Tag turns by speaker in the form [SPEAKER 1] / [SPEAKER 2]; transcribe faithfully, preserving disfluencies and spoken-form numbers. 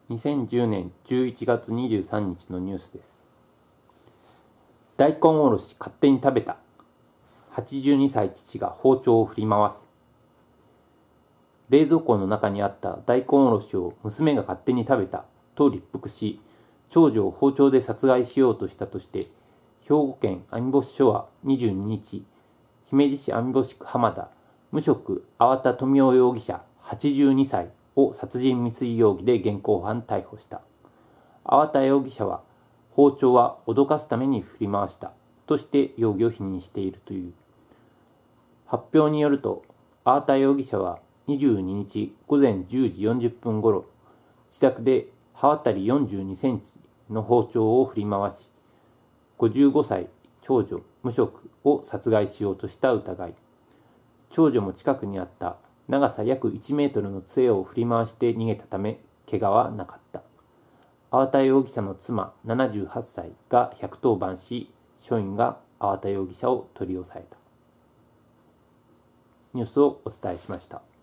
[SPEAKER 1] にせんじゅうねんじゅういちがつにじゅうさんにちのニュースです。大根おろし勝手に食べた。はちじゅうにさい父が包丁を振り回す。冷蔵庫の中にあった大根おろしを娘が勝手に食べたと立腹し、長女を包丁で殺害しようとしたとして、兵庫県網干署はにじゅうににち、姫路市網干区浜田、無職粟田富夫容疑者はちじゅうにさいを殺人未遂容疑で現行犯逮捕した。粟田容疑者は、包丁は脅かすために振り回したとして容疑を否認しているという。発表によると、粟田容疑者はにじゅうににちごぜんじゅうじよんじゅっぷんごろ、自宅で刃渡りよんじゅうにセンチの包丁を振り回し、ごじゅうごさい長女無職を殺害しようとした疑い。長女も近くにあった長さ約いちメートルの杖を振り回して逃げたため、怪我はなかった。粟田容疑者の妻ななじゅうはっさいがひゃくとおばんし、署員が粟田容疑者を取り押さえた。ニュースをお伝えしました。